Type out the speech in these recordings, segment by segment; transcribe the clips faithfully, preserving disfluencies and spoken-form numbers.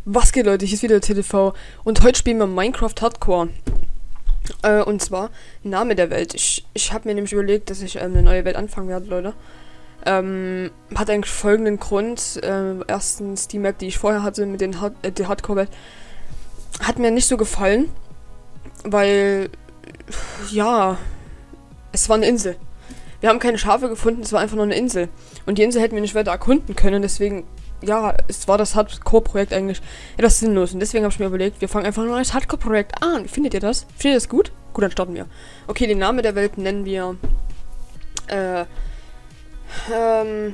Was geht, Leute? Hier ist wieder T T V und heute spielen wir Minecraft Hardcore. Äh, und zwar Name der Welt. Ich, ich habe mir nämlich überlegt, dass ich ähm, eine neue Welt anfangen werde, Leute. Ähm, hat eigentlich folgenden Grund. Äh, erstens, die Map, die ich vorher hatte mit den Hard äh, die Hardcore-Welt, hat mir nicht so gefallen, weil, ja, es war eine Insel. Wir haben keine Schafe gefunden, es war einfach nur eine Insel. Und die Insel hätten wir nicht weiter erkunden können, deswegen, ja, es war das Hardcore-Projekt eigentlich etwas sinnlos. Und deswegen habe ich mir überlegt, wir fangen einfach ein neues Hardcore-Projekt an. Wie findet ihr das? Findet ihr das gut? Gut, dann starten wir. Okay, den Namen der Welt nennen wir, äh, ähm,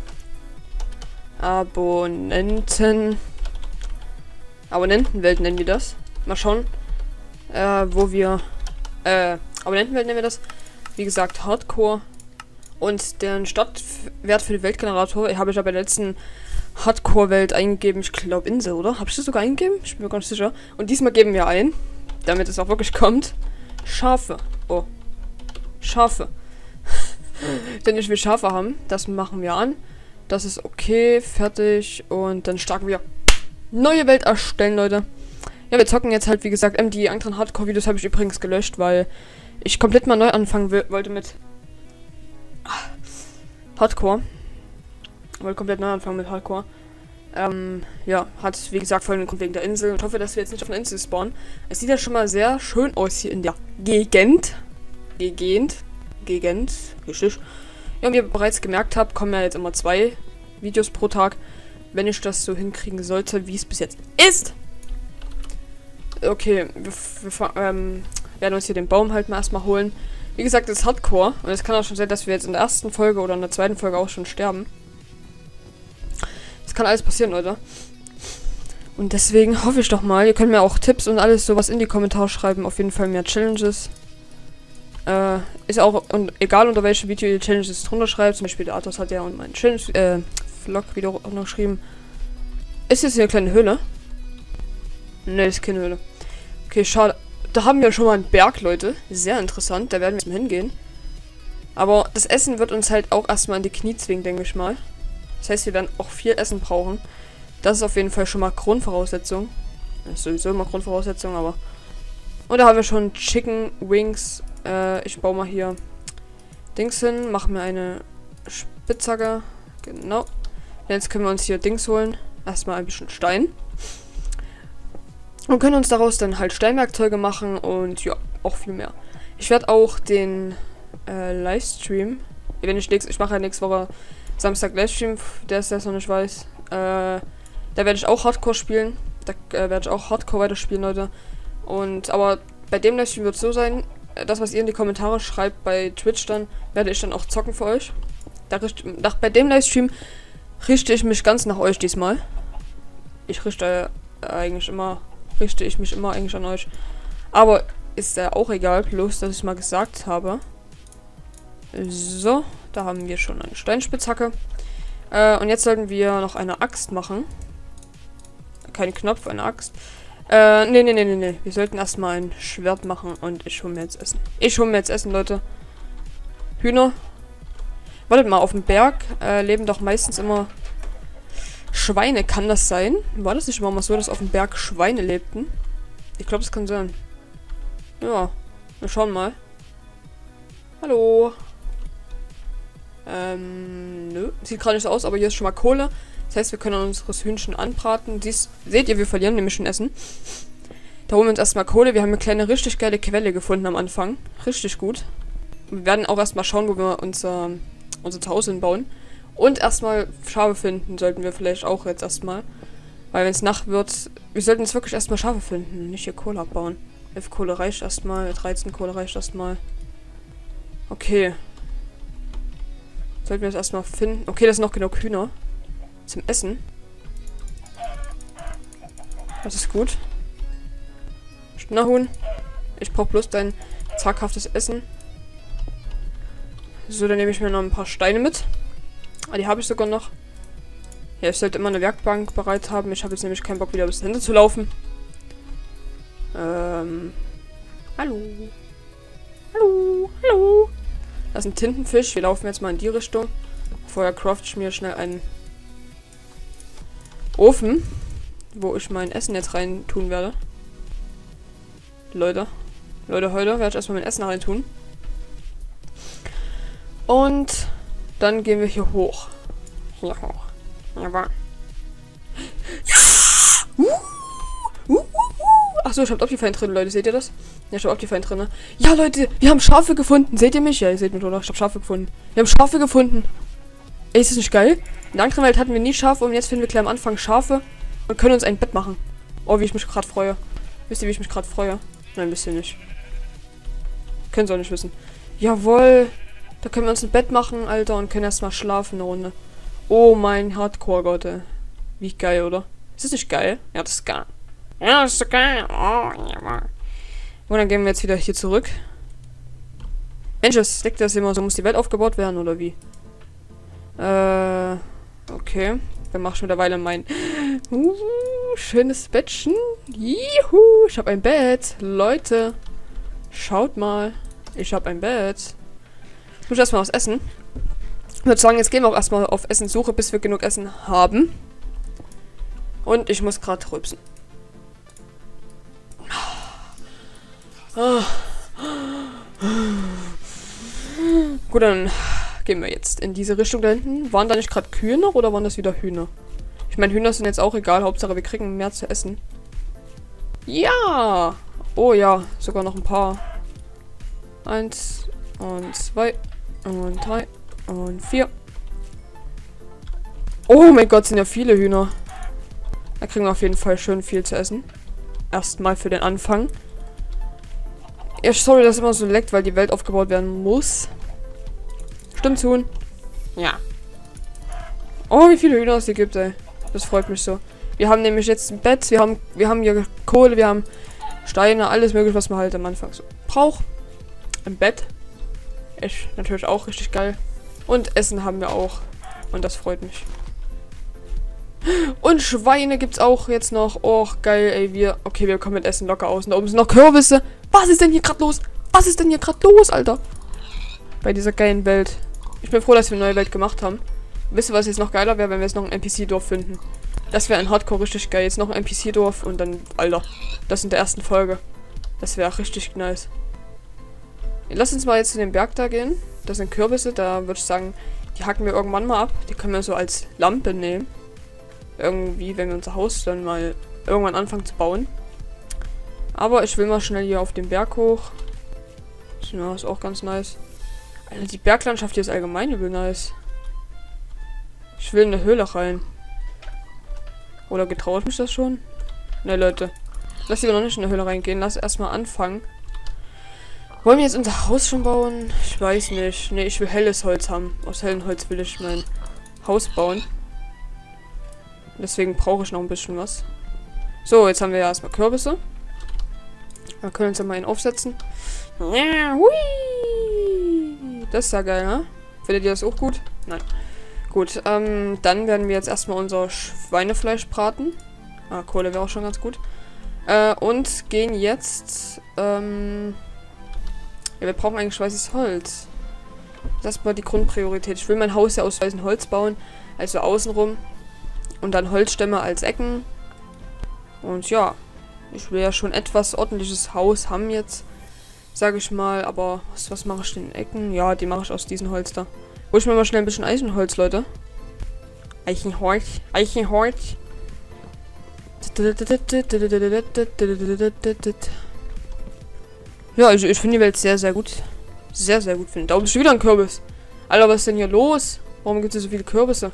Abonnenten, Abonnentenwelt nennen wir das. Mal schauen, äh, wo wir, äh, Abonnentenwelt nennen wir das. Wie gesagt, Hardcore. Und den Startwert für den Weltgenerator habe ich ja bei der letzten Hardcore-Welt eingegeben. Ich glaube Insel, oder? Habe ich das sogar eingegeben? Ich bin mir gar nicht sicher. Und diesmal geben wir ein, damit es auch wirklich kommt, Schafe. Oh. Schafe. Denn ich will Schafe haben. Das machen wir an. Das ist okay. Fertig. Und dann starten wir neue Welt erstellen, Leute. Ja, wir zocken jetzt halt, wie gesagt, ähm, die anderen Hardcore-Videos habe ich übrigens gelöscht, weil ich komplett mal neu anfangen will, wollte mit Hardcore. Wollte komplett neu anfangen mit Hardcore. Ähm, ja, hat, wie gesagt, folgenden Grund wegen der Insel. Ich hoffe, dass wir jetzt nicht auf einer Insel spawnen. Es sieht ja schon mal sehr schön aus hier in der Gegend. Gegend. Gegend. Richtig. Ja, und wie ihr bereits gemerkt habt, kommen ja jetzt immer zwei Videos pro Tag. Wenn ich das so hinkriegen sollte, wie es bis jetzt ist. Okay, wir, wir ähm, werden uns hier den Baum halt mal erstmal holen. Wie gesagt, das ist Hardcore. Und es kann auch schon sein, dass wir jetzt in der ersten Folge oder in der zweiten Folge auch schon sterben. Das kann alles passieren, Leute. Und deswegen hoffe ich doch mal, ihr könnt mir auch Tipps und alles sowas in die Kommentare schreiben. Auf jeden Fall mehr Challenges. Äh, ist auch und egal unter welchem Video ihr Challenges drunter schreibt. Zum Beispiel der Athos hat ja und mein Challenge, äh, Vlog wieder auch noch geschrieben. Ist jetzt hier eine kleine Höhle? Ne, ist keine Höhle. Okay, schade. Da haben wir schon mal einen Berg, Leute. Sehr interessant. Da werden wir jetzt mal hingehen. Aber das Essen wird uns halt auch erstmal in die Knie zwingen, denke ich mal. Das heißt, wir werden auch viel Essen brauchen. Das ist auf jeden Fall schon mal Grundvoraussetzung. Das ist sowieso immer Grundvoraussetzung, aber... Und da haben wir schon Chicken Wings. Äh, ich baue mal hier Dings hin. Mache mir eine Spitzhacke. Genau. Jetzt können wir uns hier Dings holen. Erstmal ein bisschen Stein. Und können uns daraus dann halt Steinwerkzeuge machen und ja, auch viel mehr. Ich werde auch den äh, Livestream, wenn ich nächst, ich mache ja nächste Woche Samstag Livestream, der ist das noch nicht weiß. Äh, da werde ich auch Hardcore spielen. Da äh, werde ich auch Hardcore weiterspielen, Leute. Und aber bei dem Livestream wird es so sein, das was ihr in die Kommentare schreibt bei Twitch dann, werde ich dann auch zocken für euch. Da richt, nach, bei dem Livestream richte ich mich ganz nach euch diesmal. Ich richte äh, eigentlich immer richte ich mich immer eigentlich an euch. Aber ist ja auch egal, bloß dass ich mal gesagt habe. So, da haben wir schon eine Steinspitzhacke. Äh, und jetzt sollten wir noch eine Axt machen. Kein Knopf, eine Axt. Äh, nee, nee, nee, nee, nee. Wir sollten erstmal ein Schwert machen und ich hole mir jetzt Essen. Ich hole mir jetzt Essen, Leute. Hühner. Wartet mal, auf dem Berg äh, leben doch meistens immer Schweine, kann das sein? War das nicht immer mal so, dass auf dem Berg Schweine lebten? Ich glaube, das kann sein. Ja, wir schauen mal. Hallo. Ähm, nö. Sieht gerade nicht so aus, aber hier ist schon mal Kohle. Das heißt, wir können unseres Hühnchen anbraten. Dies, seht ihr, wir verlieren nämlich schon Essen. Da holen wir uns erstmal Kohle. Wir haben eine kleine, richtig geile Quelle gefunden am Anfang. Richtig gut. Wir werden auch erstmal schauen, wo wir unser, unser Zuhause hinbauen. Und erstmal Schafe finden sollten wir vielleicht auch jetzt erstmal. Weil wenn es Nacht wird, wir sollten jetzt wirklich erstmal Schafe finden, nicht hier Kohle abbauen. elf Kohle reicht erstmal, dreizehn Kohle reicht erstmal. Okay. Sollten wir jetzt erstmal finden. Okay, das sind noch genug Hühner. Zum Essen. Das ist gut. Schnarrhuhn. Ich brauche bloß dein zaghaftes Essen. So, dann nehme ich mir noch ein paar Steine mit. Ah, die habe ich sogar noch. Ja, ich sollte immer eine Werkbank bereit haben. Ich habe jetzt nämlich keinen Bock, wieder bis Ende zu laufen. Ähm. Hallo. Hallo. Hallo. Das ist ein Tintenfisch. Wir laufen jetzt mal in die Richtung. Vorher craft ich mir schnell einen Ofen. wo ich mein Essen jetzt rein tun werde. Leute. Leute, heute werde ich erstmal mein Essen rein tun. Und dann gehen wir hier hoch. Hier hoch. Jawohl. Ja! Uh, uh, uh, uh. Achso, ich hab Optifine drin, Leute. Seht ihr das? Ja, ich hab Optifine drin, ne? Ja, Leute, wir haben Schafe gefunden. Seht ihr mich? Ja, ihr seht mich, oder? Ich hab Schafe gefunden. Wir haben Schafe gefunden. Ey, ist das nicht geil? In der anderen Welt hatten wir nie Schafe und jetzt finden wir gleich am Anfang Schafe und können uns ein Bett machen. Oh, wie ich mich gerade freue. Wisst ihr, wie ich mich gerade freue? Nein, wisst ihr nicht. Könnt ihr auch nicht wissen. Jawohl. Da können wir uns ein Bett machen, Alter, und können erstmal schlafen eine Runde. Oh, mein Hardcore-Gott, ey. Wie geil, oder? Ist das nicht geil? Ja, das ist geil. Ja, das ist geil. Oh, ja. Und dann gehen wir jetzt wieder hier zurück. Mensch, das deckt das immer so. Muss die Welt aufgebaut werden, oder wie? Äh, okay. Dann mach ich mittlerweile mein uh, schönes Bettchen. Juhu, ich habe ein Bett. Leute, schaut mal. Ich habe ein Bett. Ich muss erstmal was essen. Ich würde sagen, jetzt gehen wir auch erstmal auf Essenssuche, bis wir genug Essen haben. Und ich muss gerade rülpsen. Ah. Gut, dann gehen wir jetzt in diese Richtung da hinten. Waren da nicht gerade Kühe noch oder waren das wieder Hühner? Ich meine, Hühner sind jetzt auch egal. Hauptsache, wir kriegen mehr zu essen. Ja! Oh ja, sogar noch ein paar. Eins und zwei und drei und vier. Oh mein Gott, sind ja viele Hühner. Da kriegen wir auf jeden Fall schön viel zu essen. Erstmal für den Anfang. Ja, sorry, dass immer so leckt, weil die Welt aufgebaut werden muss. Stimmt's, Huhn? Ja. Oh, wie viele Hühner es hier gibt, ey. Das freut mich so. Wir haben nämlich jetzt ein Bett, wir haben, wir haben hier Kohle, wir haben Steine, alles mögliche, was man halt am Anfang so braucht. Ein Bett. Ist natürlich auch richtig geil. Und Essen haben wir auch. Und das freut mich. Und Schweine gibt's auch jetzt noch. Oh, geil, ey. Wir. Okay, wir kommen mit Essen locker aus. Und da oben sind noch Kürbisse. Was ist denn hier gerade los? Was ist denn hier gerade los, Alter? Bei dieser geilen Welt. Ich bin froh, dass wir eine neue Welt gemacht haben. Wisst ihr, was jetzt noch geiler wäre, wenn wir jetzt noch ein N P C-Dorf finden? Das wäre ein Hardcore richtig geil. Jetzt noch ein N P C-Dorf und dann. Alter. Das in der ersten Folge. Das wäre richtig nice. Lass uns mal jetzt zu dem Berg da gehen. Das sind Kürbisse. Da würde ich sagen, die hacken wir irgendwann mal ab. Die können wir so als Lampe nehmen. Irgendwie, wenn wir unser Haus dann mal irgendwann anfangen zu bauen. Aber ich will mal schnell hier auf den Berg hoch. Ja, ist auch ganz nice. Alter, die Berglandschaft hier ist allgemein übel nice. Ich will in eine Höhle rein. Oder getraue ich mich das schon? Ne, Leute. Lass lieber noch nicht in eine Höhle reingehen. Lass erstmal anfangen. Wollen wir jetzt unser Haus schon bauen? Ich weiß nicht. Ne, ich will helles Holz haben. Aus hellem Holz will ich mein Haus bauen. Deswegen brauche ich noch ein bisschen was. So, jetzt haben wir ja erstmal Kürbisse. Wir können uns ja mal einen aufsetzen. Ja, hui. Das ist ja geil, ne? Findet ihr das auch gut? Nein. Gut, ähm, dann werden wir jetzt erstmal unser Schweinefleisch braten. Ah, Kohle wäre auch schon ganz gut. Äh, und gehen jetzt, ähm... ja, wir brauchen eigentlich weißes Holz. Das war die Grundpriorität. Ich will mein Haus ja aus weißem Holz bauen. Also außenrum. Und dann Holzstämme als Ecken. Und ja, ich will ja schon etwas ordentliches Haus haben jetzt. Sage ich mal. Aber was, was mache ich denn in Ecken? Ja, die mache ich aus diesem Holz da. Hol ich mir mal schnell ein bisschen Eichenholz, Leute. Eichenholz. Eichenholz. Ja, also ich finde die Welt sehr, sehr gut. Sehr, sehr gut finde. Da oben ist schon wieder ein Kürbis. Alter, was ist denn hier los? Warum gibt es so viele Kürbisse?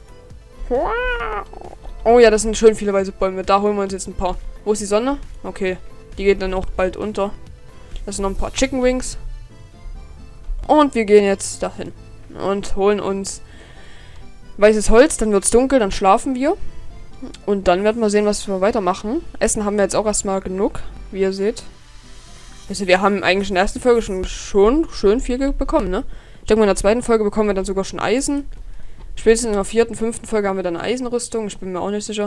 Oh ja, das sind schön viele weiße Bäume. Da holen wir uns jetzt ein paar. Wo ist die Sonne? Okay. Die geht dann auch bald unter. Das sind noch ein paar Chicken Wings. Und wir gehen jetzt dahin. Und holen uns weißes Holz. Dann wird es dunkel. Dann schlafen wir. Und dann werden wir sehen, was wir weitermachen. Essen haben wir jetzt auch erstmal genug. Wie ihr seht. Also wir haben eigentlich in der ersten Folge schon, schon schön viel bekommen, ne? Ich denke mal, in der zweiten Folge bekommen wir dann sogar schon Eisen. Spätestens in der vierten, fünften Folge haben wir dann eine Eisenrüstung. Ich bin mir auch nicht sicher.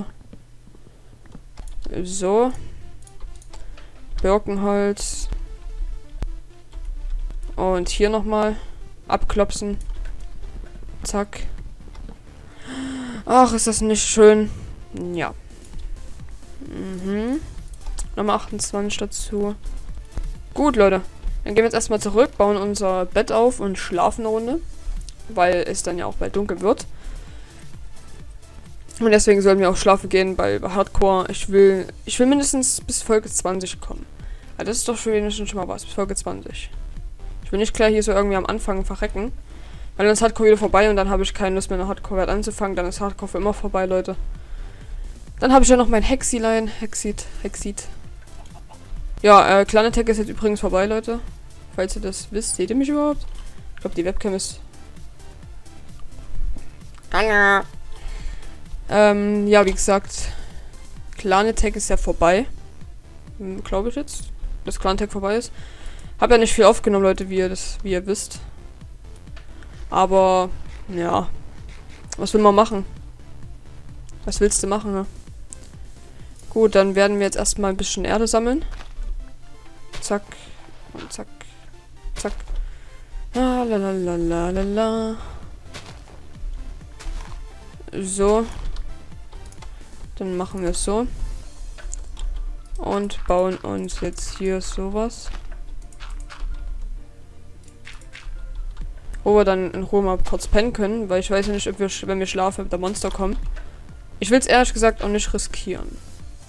So. Birkenholz. Und hier nochmal. Abklopsen. Zack. Ach, ist das nicht schön. Ja. Mhm. Nochmal achtundzwanzig dazu. Gut, Leute. Dann gehen wir jetzt erstmal zurück, bauen unser Bett auf und schlafen eine Runde. Weil es dann ja auch bald dunkel wird. Und deswegen sollen wir auch schlafen gehen bei Hardcore. Ich will, ich will mindestens bis Folge zwanzig kommen. Ja, das ist doch schon wenigstens schon mal was, bis Folge zwanzig. Ich will nicht gleich hier so irgendwie am Anfang verrecken. Weil dann ist Hardcore wieder vorbei und dann habe ich keine Lust mehr, eine Hardcore-Wert anzufangen. Dann ist Hardcore für immer vorbei, Leute. Dann habe ich ja noch mein Hexilein. Hexit, Hexit. Ja, äh, Clan Attack ist jetzt übrigens vorbei, Leute. Falls ihr das wisst, seht ihr mich überhaupt? Ich glaube, die Webcam ist... Ähm, ja, wie gesagt, Clan Attack ist ja vorbei. Hm, glaube ich jetzt, dass Clan Attack vorbei ist. Hab ja nicht viel aufgenommen, Leute, wie ihr das, wie ihr wisst. Aber, ja. Was will man machen? Was willst du machen, ne? Gut, dann werden wir jetzt erstmal ein bisschen Erde sammeln. Zack. Und zack. Zack. Ah, la la la la la la. So. Dann machen wir es so. Und bauen uns jetzt hier sowas. Wo wir dann in Ruhe mal kurz pennen können, weil ich weiß ja nicht, ob wir, wenn wir schlafen, ob da Monster kommen. Ich will es ehrlich gesagt auch nicht riskieren.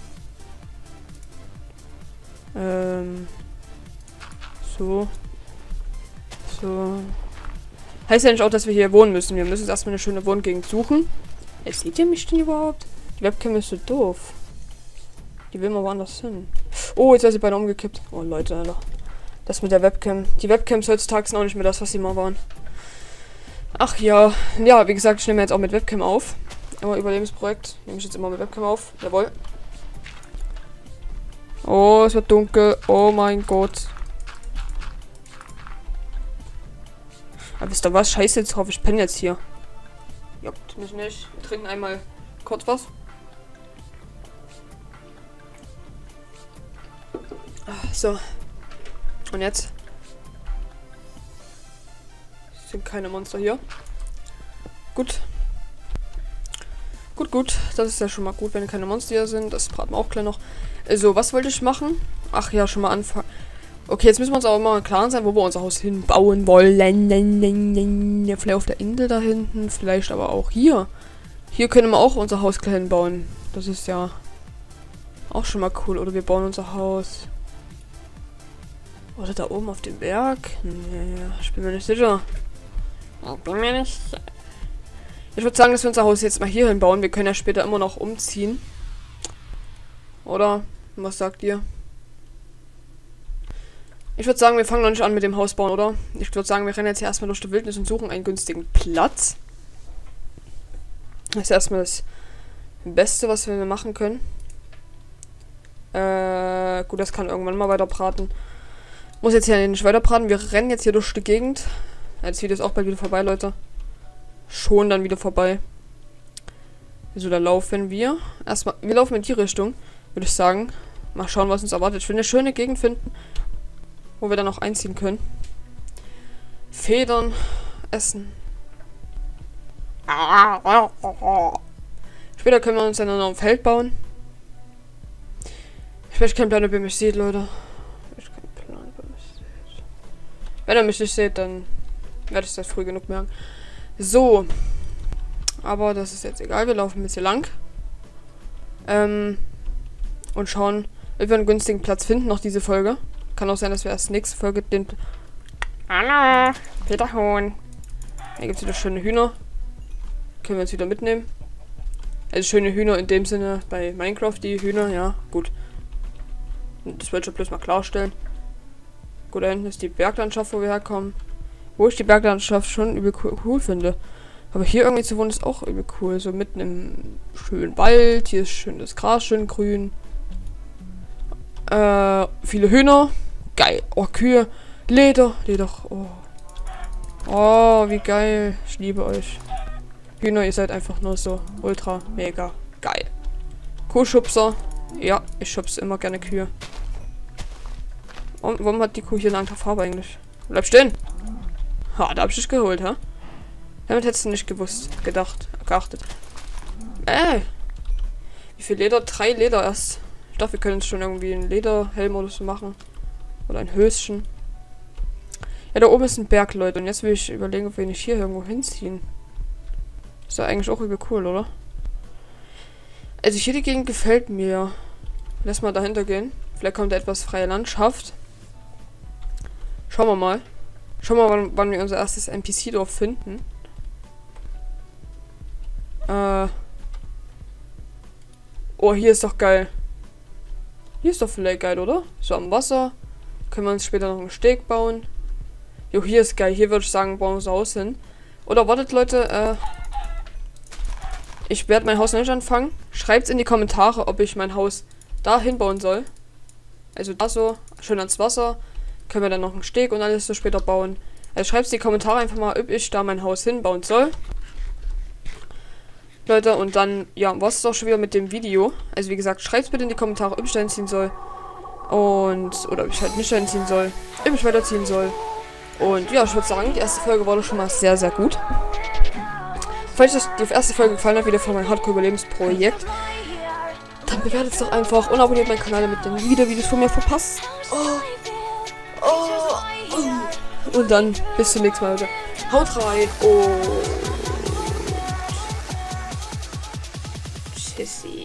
Ähm. So. So. Heißt ja nicht auch, dass wir hier wohnen müssen. Wir müssen jetzt erstmal eine schöne Wohngegend suchen. Ey, seht ihr mich denn überhaupt? Die Webcam ist so doof. Die will mal woanders hin. Oh, jetzt ist sie beinahe umgekippt. Oh, Leute, Alter. Das mit der Webcam. Die Webcams heutzutage sind auch nicht mehr das, was sie mal waren. Ach ja. Ja, wie gesagt, ich nehme jetzt auch mit Webcam auf. Immer Überlebensprojekt. Nehme ich jetzt immer mit Webcam auf. Jawohl. Oh, es wird dunkel. Oh mein Gott. Aber wisst ihr was? Scheiße jetzt drauf. Ich penne jetzt hier. Juckt mich nicht. Wir trinken einmal kurz was. So. Und jetzt? Es sind keine Monster hier. Gut. Gut, gut. Das ist ja schon mal gut, wenn keine Monster hier sind. Das braten wir auch gleich noch. So, was wollte ich machen? Ach ja, schon mal anfangen. Okay, jetzt müssen wir uns aber mal klar sein, wo wir unser Haus hinbauen wollen. Ja, vielleicht auf der Insel da hinten. Vielleicht aber auch hier. Hier können wir auch unser Haus gleich hinbauen. Das ist ja auch schon mal cool. Oder wir bauen unser Haus. Oder da oben auf dem Berg? Nee, ich bin mir nicht sicher. Ich bin mir nicht sicher. Ich würde sagen, dass wir unser Haus jetzt mal hier hinbauen. Wir können ja später immer noch umziehen. Oder? Was sagt ihr? Ich würde sagen, wir fangen noch nicht an mit dem Haus bauen, oder? Ich würde sagen, wir rennen jetzt hier erstmal durch die Wildnis und suchen einen günstigen Platz. Das ist erstmal das Beste, was wir machen können. Äh, gut, das kann irgendwann mal weiter braten. Muss jetzt hier nicht weiter braten. Wir rennen jetzt hier durch die Gegend. Ja, das Video ist auch bald wieder vorbei, Leute. Schon dann wieder vorbei. So, da laufen wir. Erstmal, wir laufen in die Richtung, würde ich sagen. Mal schauen, was uns erwartet. Ich will eine schöne Gegend finden, wo wir dann auch einziehen können. Federn essen. Später können wir uns dann noch ein Feld bauen. Ich möchte keinen Plan, ob ihr mich seht, Leute. Ich keinen Plan, ob ihr mich seht. Wenn ihr mich nicht seht, dann werde ich das früh genug merken. So. Aber das ist jetzt egal. Wir laufen jetzt hier lang. Ähm. Und schauen, ob wir einen günstigen Platz finden, noch diese Folge. Kann auch sein, dass wir erst nächste Folge den... Hallo, Peter Hohn. Hier gibt es wieder schöne Hühner. Können wir uns wieder mitnehmen. Also schöne Hühner in dem Sinne bei Minecraft, die Hühner, ja, gut. Das wollte ich bloß mal klarstellen. Gut, da hinten ist die Berglandschaft, wo wir herkommen. Wo ich die Berglandschaft schon übel cool, cool finde. Aber hier irgendwie zu wohnen ist auch übel cool. So mitten im schönen Wald. Hier ist schön das Gras, schön grün. Äh, viele Hühner. Geil. Oh, Kühe. Leder. Leder. Oh. Oh, wie geil. Ich liebe euch. Hühner, ihr seid einfach nur so ultra mega geil. Kuhschubser. Ja, ich schubse immer gerne Kühe. Und warum hat die Kuh hier eine andere Farbe eigentlich? Bleib stehen. Ha, da hab ich dich geholt, ha? Damit hättest du nicht gewusst, gedacht, geachtet. Äh. Wie viel Leder? Drei Leder erst. Ich dachte, wir können jetzt schon irgendwie einen Lederhelm oder so machen. Oder ein Höschen. Ja, da oben ist ein Berg, Leute. Und jetzt will ich überlegen, ob wir nicht hier irgendwo hinziehen. Ist ja eigentlich auch übel cool, oder? Also hier die Gegend gefällt mir. Lass mal dahinter gehen. Vielleicht kommt da etwas freie Landschaft. Schauen wir mal. Schauen wir mal, wann, wann wir unser erstes N P C-Dorf finden. Äh. Oh, hier ist doch geil. Hier ist doch vielleicht geil, oder? So am Wasser. Können wir uns später noch einen Steg bauen. Jo, hier ist geil. Hier würde ich sagen, bauen wir unser Haus hin. Oder wartet, Leute, äh. Ich werde mein Haus nicht anfangen. Schreibt in die Kommentare, ob ich mein Haus da hinbauen soll. Also da so, schön ans Wasser. Können wir dann noch einen Steg und alles so später bauen. Also schreibt in die Kommentare einfach mal, ob ich da mein Haus hinbauen soll. Leute, und dann, ja, war es auch schon wieder mit dem Video. Also wie gesagt, schreibt bitte in die Kommentare, ob ich da hinziehen soll. Und, oder ob ich halt nicht da hinziehen soll. Ob ich weiterziehen soll. Und ja, ich würde sagen, die erste Folge war doch schon mal sehr, sehr gut. Falls euch die erste Folge gefallen hat, wieder von meinem Hardcore-Überlebensprojekt, dann bewertet es doch einfach und abonniert meinen Kanal, damit ihr nie wieder Videos von mir verpasst. Oh. Oh. Und dann bis zum nächsten Mal, Leute. Haut rein und tschüssi.